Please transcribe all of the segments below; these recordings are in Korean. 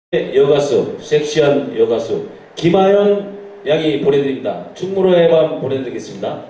여가수, 섹시한 여가수 김하연 양이 보내드립니다. 충무로의 밤 보내드리겠습니다.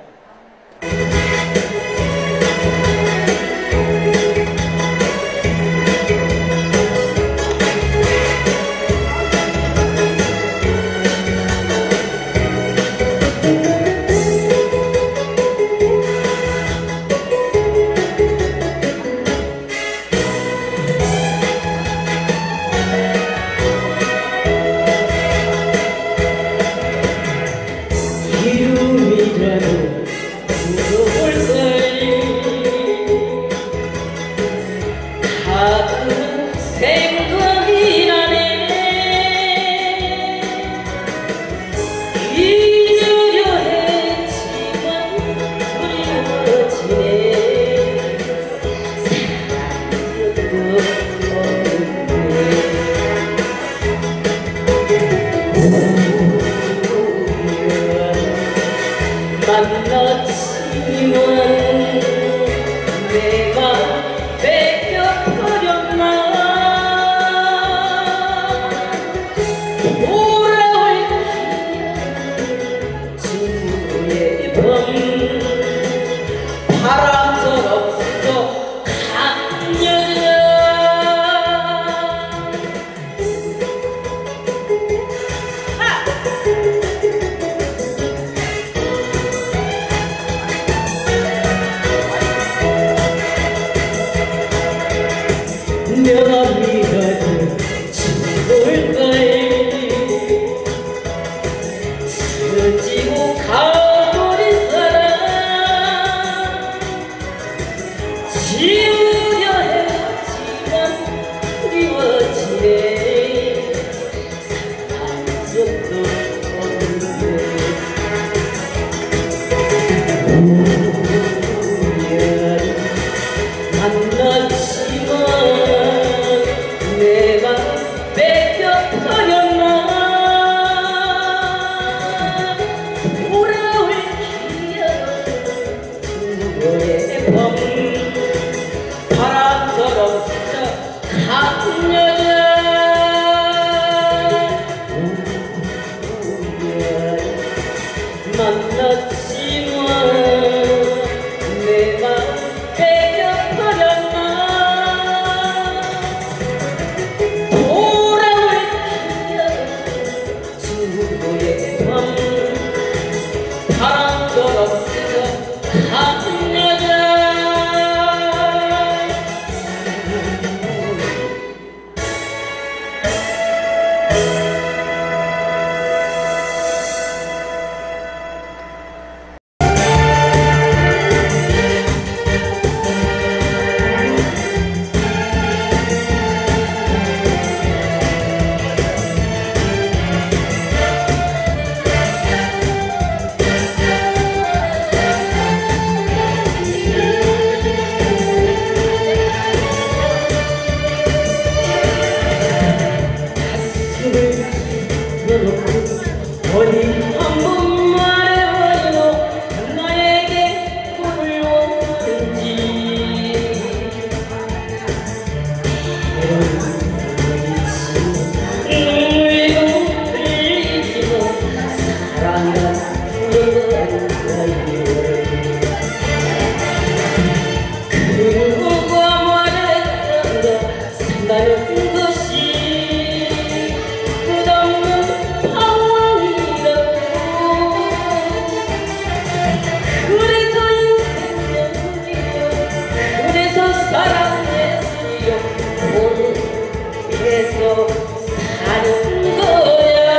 생각이 나네. 잊으려 했지만 그리워지네. 사랑도 없는데 만났지만 내가 뺏겨버렸나. 돌아올 친구의 밤 바람처럼 간 여자. 내가 미가는 죽을까에 스치고 가버린 사랑. 지우려 했지만 그리워지네. 사랑한 적도 없는데 만났지만 내가 뺏겨버렸나. 돌아올 기억 너의 밤 바람처럼 간 여자. 만났지만 내가 뺏겨버렸나. 바람처럼 간 여자. 어디 한번 말해봐요. 나에게 꿈을 원하는지. 눈물도 흘리지도 사랑이란 불안가요. 그누가 말했던 거 산다는 것이 그래서 사는 거야.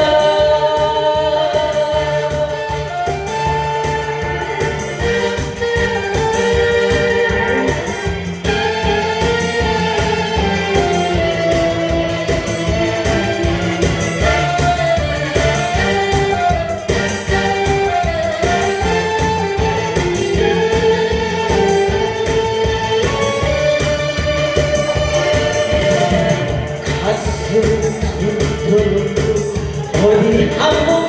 어디 한번